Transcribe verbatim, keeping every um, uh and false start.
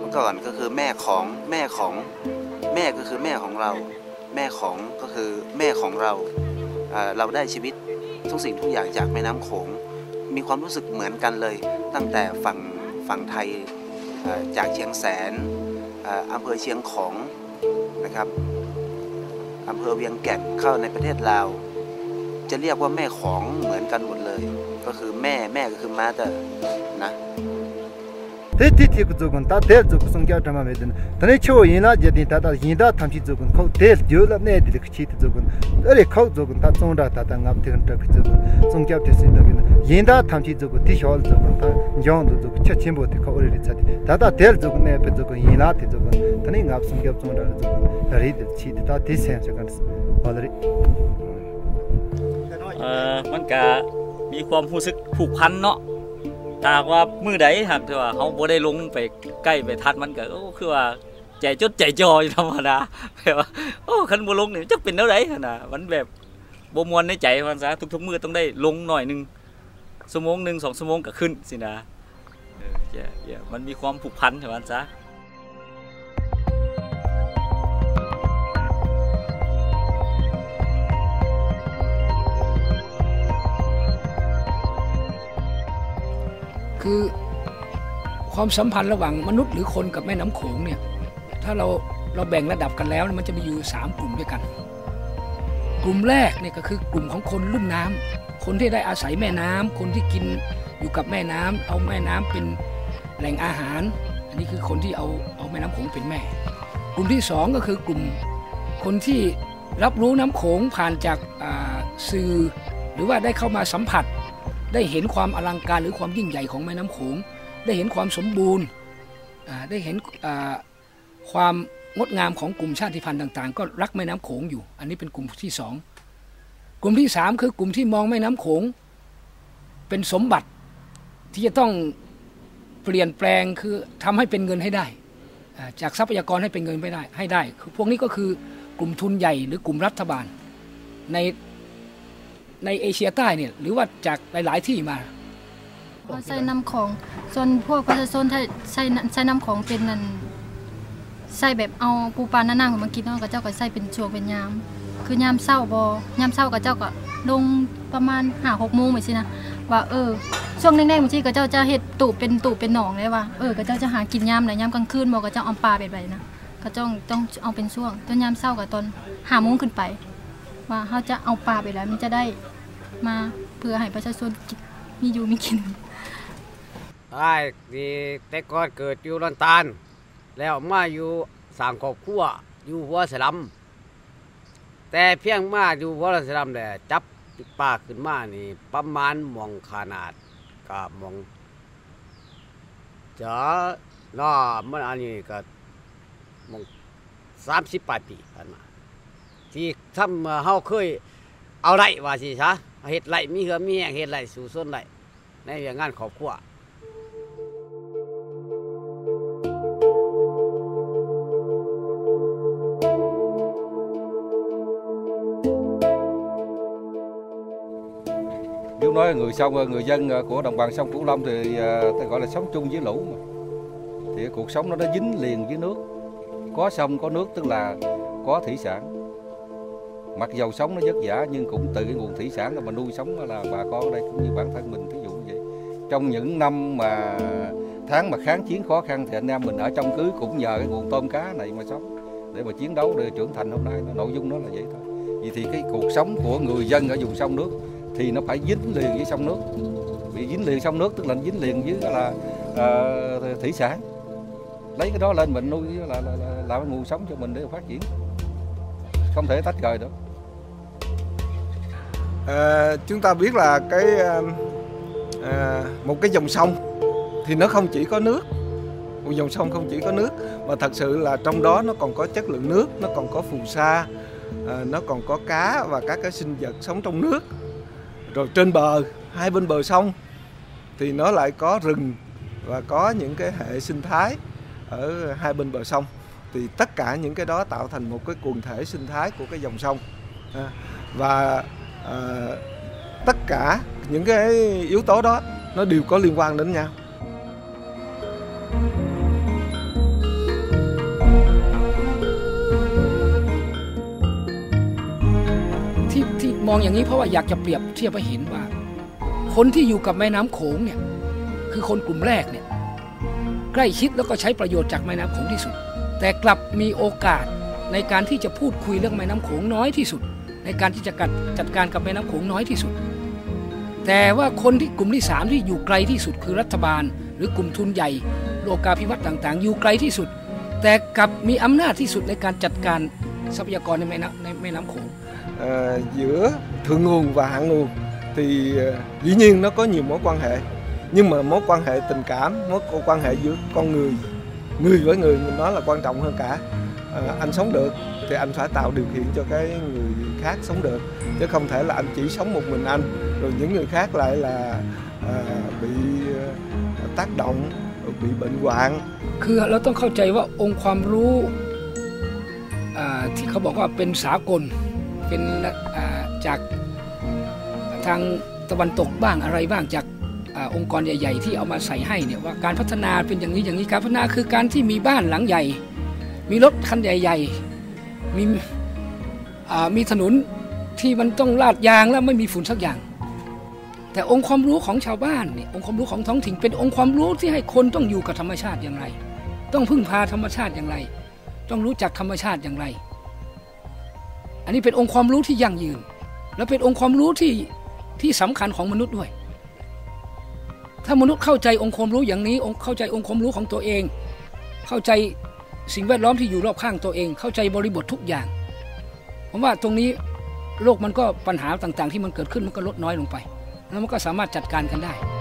มื่อก่อนก็คือแม่ของแม่ของแม่ก็คือแม่ของเราแม่ของก็คือแม่ของเราเราได้ชีวิตทุกสิ่งทุกอย่างจากแม่น้ำโขงมีความรู้สึกเหมือนกันเลยตั้งแต่ฝั่งฝั่งไทยจากเชียงแสนอำเภอเชียงของนะครับอำเภอเวียงแก่นเข้าในประเทศลาวจะเรียกว่าแม่ของเหมือนกันหมดเลยก็คือแม่แม่ก็คือมาเตอร์นะเด็ดที่กุจุกันตาเด็ดจุกส่งแก้วทำมาไม่ได้ตอนนี้ช่วยยินละจะดีตาตายินดาทำชีจุกันเขาเด็ดเยอะแล้วเนี่ยดีก็ชีจุกันเออเขาจุกันตาส่งดาตาตางับที่กันตะกุจุกันส่งแก้วที่สิ่งนั้นยินดาทำชีจุกันที่ชอลจุกันตาย้อนดูจุกันเชื่อชิมบุตรเขาอุริจัดตาตาเด็ดจุกันเนี่ยเป็นจุกันยินละที่จุกันตอนนี้งับส่งแก้วส่งดาจุกันรีดชีตาที่เสียงกันalready เออมันก็มีความรู้สึกผูกพันเนาะถ้าว่ามือใดหากว่าเขาบ่ได้ลงไปใกล้ไปทัดมันก็คือว่าใจจดใจจ่ออยู่ธรรมดาแบบว่าโอ้คันบ่ลงนี่จักเป็นแนวใดหั่นน่ะมันแบบบ่ม่วนในใจมันซะทุกๆมื้อต้องได้ลงหน่อยนึงชั่วโมงนึงสองชั่วโมงก็ขึ้นสินะเออเย้ๆมันมีความผูกพันของมันซะคือความสัมพันธ์ระหว่างมนุษย์หรือคนกับแม่น้ำโขงเนี่ยถ้าเราเราแบ่งระดับกันแล้วมันจะมีอยู่สามกลุ่มด้วยกันกลุ่มแรกเนี่ยก็คือกลุ่มของคนลุ่มน้ำคนที่ได้อาศัยแม่น้ำคนที่กินอยู่กับแม่น้ำเอาแม่น้ำเป็นแหล่งอาหารอันนี้คือคนที่เอาเอาแม่น้ำโขงเป็นแม่กลุ่มที่สองก็คือกลุ่มคนที่รับรู้น้ำโขงผ่านจากสื่อหรือว่าได้เข้ามาสัมผัสได้เห็นความอลังการหรือความยิ่งใหญ่ของแม่น้ำโขงได้เห็นความสมบูรณ์ได้เห็นความงดงามของกลุ่มชาติพันธุ์ต่างๆก็รักแม่น้ำโขงอยู่อันนี้เป็นกลุ่มที่สองกลุ่มที่สามคือกลุ่มที่มองแม่น้ำโขงเป็นสมบัติที่จะต้องเปลี่ยนแปลงคือทำให้เป็นเงินให้ได้จากทรัพยากรให้เป็นเงินไปได้ให้ได้คือพวกนี้ก็คือกลุ่มทุนใหญ่หรือกลุ่มรัฐบาลในในเอเชียใต้เนี่ยหรือว่าจากหลายๆที่มาใส่น้ำของส่วนพวกประชาชนใช้ใช้ใช้น้ำของเป็นนั่นใส่แบบเอาปูปลาหน้าๆของมากินเนาะกับเจ้าก็ใส่เป็นช่วงเป็นยามคือยามเช้าบ่ยามเช้ากับเจ้าก็ลงประมาณห้าหกโมงแบบนี้นะว่าเออช่วงแรกๆบางทีกับเจ้าจะเฮ็ดตูบเป็นตูบเป็นหนองเลยว่าเออกับเจ้าจะหากินยามไหนยามกลางคืนบ่กับเจ้าเอาปลาแบบไหนนะก็ต้องต้องเอาเป็นช่วงตอนยามเช้ากับตอนห้าโมงขึ้นไปว่าเขาจะเอาปลาไปแล้วมันจะได้มาเพื่อให้ประชาชนมีอยู่มีกินไอ้ดีแต่ก่อนเกิดอยู่ลอนตาลแล้วมาอยู่สร้างครอบครัวอยู่หัวสลัมแต่เพียงมาอยู่หัวสลัมแต่จับปลาขึ้นมานี่ประมาณมองขนาดกับมองจะน่ามันอันนี้ก็มองสามสิบแปดปีผ่านมาที่ทำเฮาเคยเอาไรว่าสิซะเฮ็ดไรมีเหือมีแห้งเฮ็ดไรสู่ส้นไรในอย่างงานครอบครัว Nếu nói người sông người dân của đồng bằng sông Cửu Long thì ta gọi là sống chung với lũ mà. Thì cuộc sống nó đã dính liền với nước. Có sông có nước tức là có thủy sản. Mặc dầu sống nó vất vả nhưng cũng từ cái nguồn thủy sản mà nuôi sống là bà con ở đây cũng như bản thân mình, ví dụ như vậy. Trong những năm mà tháng mà kháng chiến khó khăn thì anh em mình ở trong cứ cũng nhờ cái nguồn tôm cá này mà sống để mà chiến đấu để trưởng thành hôm nay. Nội dung đó là vậy thôi. Vậy thì cái cuộc sống của người dân ở vùng sông nước thì nó phải dính liền với sông nước. Vì dính liền sông nước tức là dính liền với là uh, thủy sản. Lấy cái đó lên mình nuôi là, là, là làm nguồn sống cho mình để phát triển. Không thể tách rời được. À, chúng ta biết là cái à, một cái dòng sông thì nó không chỉ có nước. Một dòng sông không chỉ có nước mà thật sự là trong đó nó còn có chất lượng nước, nó còn có phù sa, à, nó còn có cá và các cái sinh vật sống trong nước. Rồi trên bờ, hai bên bờ sông thì nó lại có rừng và có những cái hệ sinh thái ở hai bên bờ sông. Thì tất cả những cái đó tạo thành một cái quần thể sinh thái của cái dòng sông. À, và à, tất cả những cái yếu tố đó nó đều có liên quan đến nhau. มองอย่างนี้เพราะว่าอยากจะเปรียบเทียบให้เห็นว่าคนที่อยู่กับแม่น้ำโขงเนี่ยคือคนกลุ่มแรกเนี่ยใกล้ชิดแล้วก็ใช้ประโยชน์จากแม่น้ำโขงที่สุดแต่กลับมีโอกาสในการที่จะพูดคุยเรื่องแม่น้ำโขงน้อยที่สุดในการที่จะจัดการกับแม่น้ำโขงน้อยที่สุดแต่ว่าคนที่กลุ่มที่สามที่อยู่ไกลที่สุดคือรัฐบาลหรือกลุ่มทุนใหญ่โลกาภิวัตน์ต่างๆอยู่ไกลที่สุดแต่กลับมีอำนาจที่สุดในการจัดการทรัพยากรในแม่น้ำในแม่น้ำโขง à, giữa thượng nguồn và hạ nguồn thì uh, dĩ nhiên nó có nhiều mối quan hệ nhưng mà mối quan hệ tình cảm mối quan hệ giữa con người người với người mình nói là quan trọng hơn cả. À, anh sống được thì anh phải tạo điều kiện cho cái người khác sống được chứ không thể là anh chỉ sống một mình anh rồi những người khác lại là à, bị uh, tác động rồi bị bệnh hoạn คือเราต้องเข้าใจว่าองค์ความรู้ที่เขาบอกว่าเป็นสากลเป็นจากทางตะวันตกบ้างอะไรบ้างจากองค์กรใหญ่ๆที่เอามาใส่ให้เนี่ยว่าการพัฒนาเป็นอย่างนี้อย่างนี้การพัฒนาคือการที่มีบ้านหลังใหญ่มีรถคันใหญ่ๆมีมีถนนที่มันต้องลาดยางแล้วไม่มีฝุ่นสักอย่างแต่องค์ความรู้ของชาวบ้านเนี่ยองค์ความรู้ของท้องถิ่นเป็นองค์ความรู้ที่ให้คนต้องอยู่กับธรรมชาติอย่างไรต้องพึ่งพาธรรมชาติอย่างไรต้องรู้จักธรรมชาติอย่างไรอันนี้เป็นองค์ความรู้ที่ยั่งยืนและเป็นองค์ความรู้ที่ที่สำคัญของมนุษย์ด้วยถ้ามนุษย์เข้าใจองค์ความรู้อย่างนี้องค์เข้าใจองค์ความรู้ของตัวเองเข้าใจสิ่งแวดล้อมที่อยู่รอบข้างตัวเองเข้าใจบริบททุกอย่างผมว่าตรงนี้โลกมันก็ปัญหาต่างๆที่มันเกิดขึ้นมันก็ลดน้อยลงไปแล้วมันก็สามารถจัดการกันได้